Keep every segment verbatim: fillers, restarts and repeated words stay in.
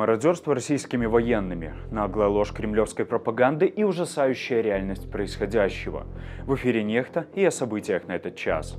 Мародерство российскими военными, наглая ложь кремлевской пропаганды и ужасающая реальность происходящего. В эфире «Нехта» и о событиях на этот час.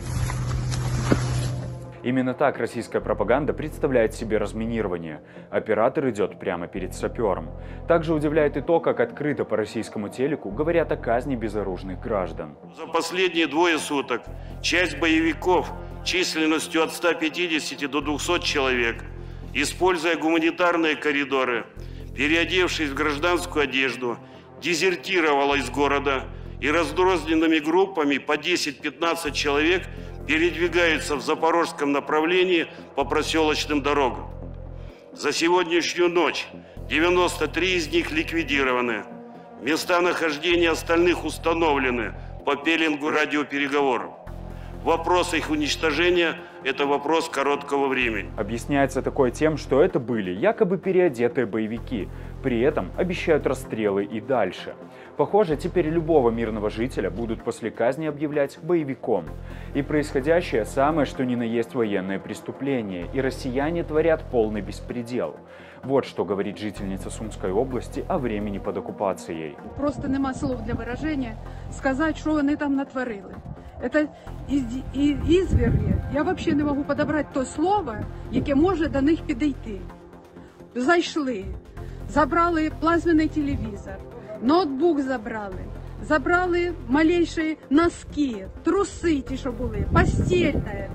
Именно так российская пропаганда представляет себе разминирование. Оператор идет прямо перед сапером. Также удивляет и то, как открыто по российскому телеку говорят о казни безоружных граждан. За последние двое суток часть боевиков численностью от ста пятидесяти до двухсот человек, используя гуманитарные коридоры, переодевшись в гражданскую одежду, дезертировала из города и раздрозненными группами по десять-пятнадцать человек передвигаются в запорожском направлении по проселочным дорогам. За сегодняшнюю ночь девяносто три из них ликвидированы. Места нахождения остальных установлены по пеленгу радиопереговоров. Вопрос их уничтожения – это вопрос короткого времени. Объясняется такое тем, что это были якобы переодетые боевики. При этом обещают расстрелы и дальше. Похоже, теперь любого мирного жителя будут после казни объявлять боевиком. И происходящее самое, что ни на есть военное преступление. И россияне творят полный беспредел. Вот что говорит жительница Сумской области о времени под оккупацией. Просто нема слов для выражения сказати, що вони там натворили. Це ізвір'я. Я взагалі не можу підібрати то слово, яке може до них підійти. Зайшли, забрали плазменний телевізор, ноутбук забрали, забрали малейші носки, труси ті, що були, постільне,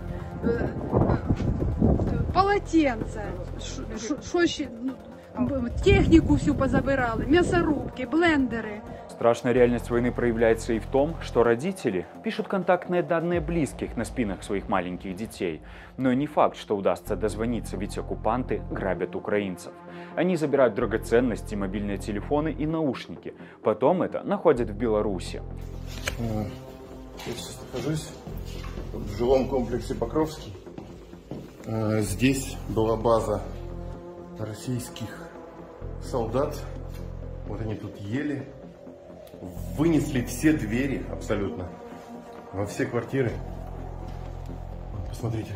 полотенце, що ще, техніку всю позабирали, м'ясорубки, блендери. Страшная реальность войны проявляется и в том, что родители пишут контактные данные близких на спинах своих маленьких детей. Но не факт, что удастся дозвониться, ведь оккупанты грабят украинцев. Они забирают драгоценности, мобильные телефоны и наушники. Потом это находят в Беларуси. Я сейчас нахожусь в жилом комплексе Покровский. Здесь была база российских солдат. Вот они тут ели. Вынесли все двери абсолютно во все квартиры. Посмотрите.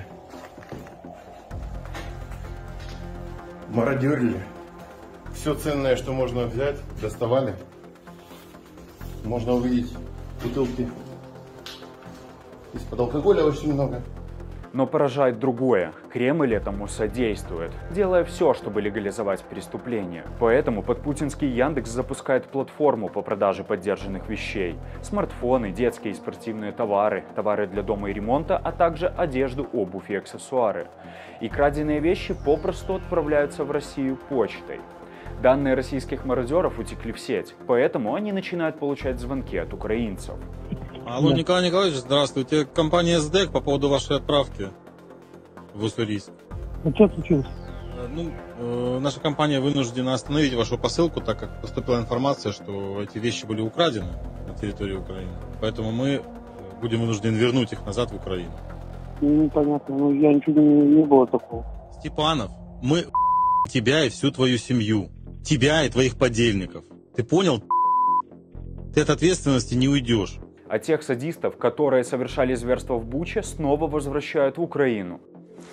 Мародерили. Все ценное, что можно взять, доставали. Можно увидеть бутылки из-под алкоголя очень много. Но поражает другое. Кремль этому содействует, делая все, чтобы легализовать преступления. Поэтому подпутинский Яндекс запускает платформу по продаже поддержанных вещей. Смартфоны, детские и спортивные товары, товары для дома и ремонта, а также одежду, обувь и аксессуары. И краденые вещи попросту отправляются в Россию почтой. Данные российских мародеров утекли в сеть, поэтому они начинают получать звонки от украинцев. Алло, Николай Николаевич, здравствуйте. Компания СДЭК по поводу вашей отправки в Уссурийск. А что случилось? Ну, э, наша компания вынуждена остановить вашу посылку, так как поступила информация, что эти вещи были украдены на территории Украины. Поэтому мы будем вынуждены вернуть их назад в Украину. Ну, понятно, но я ничего не, не было такого. Степанов, мы тебя и всю твою семью. Тебя и твоих подельников. Ты понял? Ты от ответственности не уйдешь. А тех садистов, которые совершали зверство в Буче, снова возвращают в Украину.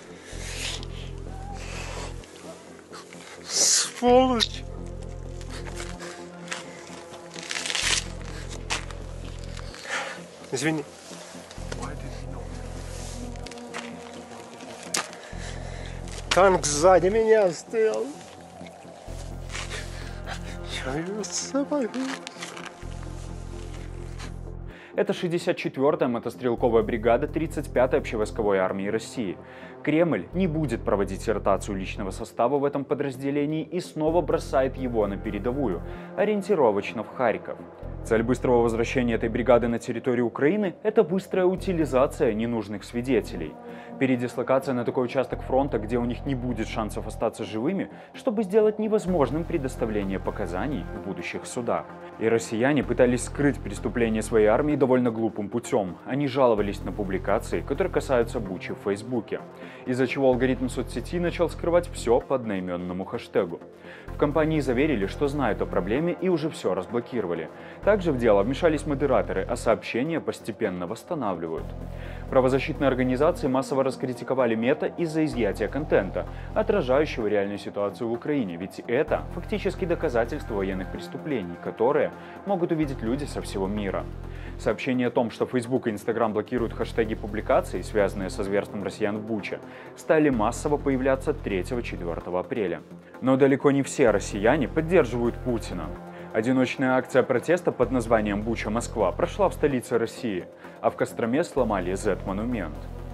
Сволочь! Извини. Танк сзади меня стоял. Я ее собою. Это шестьдесят четвёртая мотострелковая бригада тридцать пятой общевойсковой армии России. Кремль не будет проводить ротацию личного состава в этом подразделении и снова бросает его на передовую, ориентировочно в Харьков. Цель быстрого возвращения этой бригады на территорию Украины – это быстрая утилизация ненужных свидетелей. Передислокация на такой участок фронта, где у них не будет шансов остаться живыми, чтобы сделать невозможным предоставление показаний в будущих судах. И россияне пытались скрыть преступления своей армии довольно глупым путем. Они жаловались на публикации, которые касаются Бучи в Фейсбуке, из-за чего алгоритм соцсети начал скрывать все по одноименному хэштегу. В компании заверили, что знают о проблеме и уже все разблокировали. Также в дело вмешались модераторы, а сообщения постепенно восстанавливают. Правозащитные организации массово раскритиковали Мета из-за изъятия контента, отражающего реальную ситуацию в Украине, ведь это фактически доказательство военных преступлений, которые могут увидеть люди со всего мира. Сообщение о том, что Facebook и Instagram блокируют хэштеги публикаций, связанные со зверством россиян в Буче, стали массово появляться третьего-четвёртого апреля. Но далеко не все россияне поддерживают Путина. Одиночная акция протеста под названием «Буча, Москва» прошла в столице России, а в Костроме сломали зет-монумент.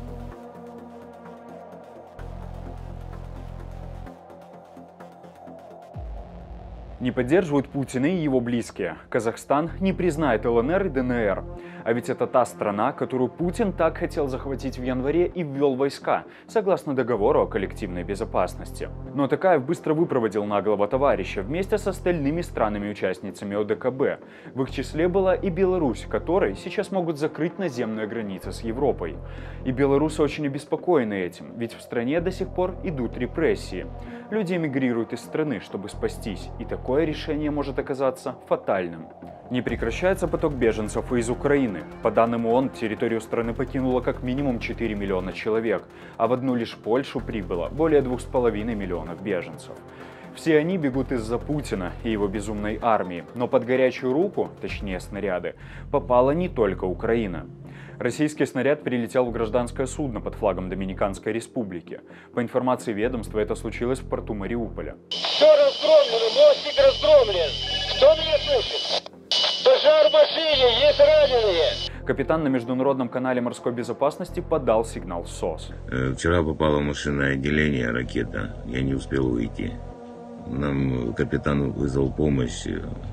Не поддерживают Путина и его близкие. Казахстан не признает эл эн эр и дэ эн эр. А ведь это та страна, которую Путин так хотел захватить в январе и ввел войска, согласно договору о коллективной безопасности. Но Токаев быстро выпроводил наглого товарища вместе с остальными странами-участницами о дэ ка бэ. В их числе была и Беларусь, которой сейчас могут закрыть наземные границы с Европой. И белорусы очень обеспокоены этим, ведь в стране до сих пор идут репрессии. Люди эмигрируют из страны, чтобы спастись, и такое решение может оказаться фатальным. Не прекращается поток беженцев из Украины. По данным ООН, территорию страны покинуло как минимум четыре миллиона человек, а в одну лишь Польшу прибыло более двух с половиной миллионов беженцев. Все они бегут из-за Путина и его безумной армии, но под горячую руку, точнее снаряды, попала не только Украина. Российский снаряд прилетел в гражданское судно под флагом Доминиканской Республики. По информации ведомства, это случилось в порту Мариуполя. Все разгромлено, мостик разгромлен. Кто меня слышит? Пожар в машине, есть раненые. Капитан на международном канале морской безопасности подал сигнал СОС. Вчера попала в машинное отделение ракета, я не успел уйти. Нам капитан вызвал помощь,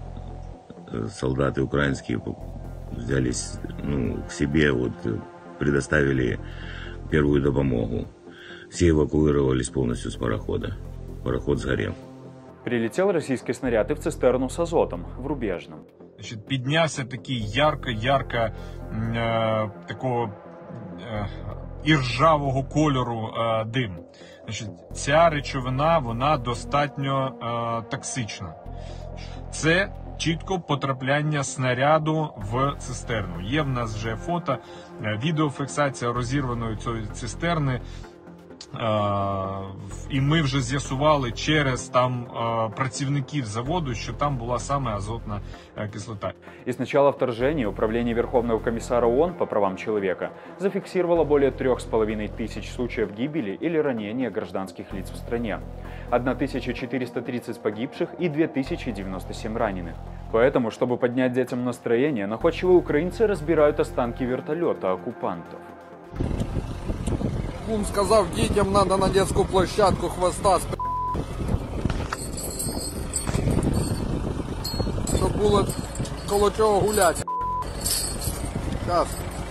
солдаты украинские взялись ну, к себе, вот, предоставили первую допомогу. Все эвакуировались полностью с парохода. Пароход сгорел. Прилетел российский снаряд и в цистерну с азотом в Рубежном. Значить, піднявся такий ярко-ярко е, такого е, іржавого кольору е, дим. Значить, ця речовина, вона достатньо е, токсична. Це чітко потрапляння снаряду в цистерну. Є в нас вже фото, відеофіксація розірваної цієї цистерни. І ми вже з'ясували через там працівників заводу, що там була саме азотна кислота. И с начала вторжения Управление Верховного комиссара ООН по правам человека зафиксировало более трех с половиной тысяч случаев гибели или ранения гражданских лиц в стране, тысяча четыреста тридцать погибших и две тысячи девяносто семь раненых. Поэтому, чтобы поднять детям настроение, находчивые украинцы разбирают останки вертолета оккупантов. Кум сказав, дітям надо на детскую площадку хвоста сп... щоб було коло чого гулять. Сейчас.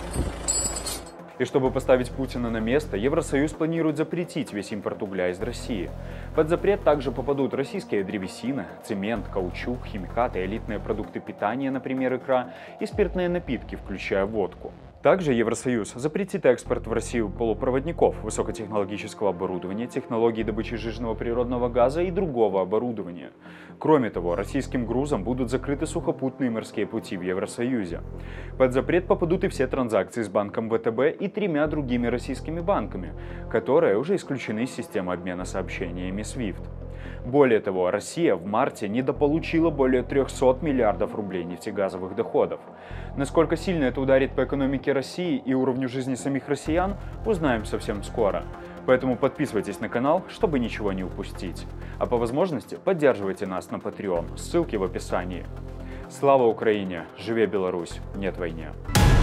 И чтобы поставить Путина на место, Евросоюз планирует запретить весь импорт угля из России. Под запрет также попадут российская древесина, цемент, каучук, химикаты, элитные продукты питания, например, икра, и спиртные напитки, включая водку. Также Евросоюз запретит экспорт в Россию полупроводников, высокотехнологического оборудования, технологий добычи жирного природного газа и другого оборудования. Кроме того, российским грузам будут закрыты сухопутные морские пути в Евросоюзе. Под запрет попадут и все транзакции с банком вэ тэ бэ и тремя другими российскими банками, которые уже исключены из системы обмена сообщениями свифт. Более того, Россия в марте недополучила более трёхсот миллиардов рублей нефтегазовых доходов. Насколько сильно это ударит по экономике России и уровню жизни самих россиян, узнаем совсем скоро. Поэтому подписывайтесь на канал, чтобы ничего не упустить. А по возможности поддерживайте нас на Patreon, ссылки в описании. Слава Украине! Живе Беларусь! Нет войне!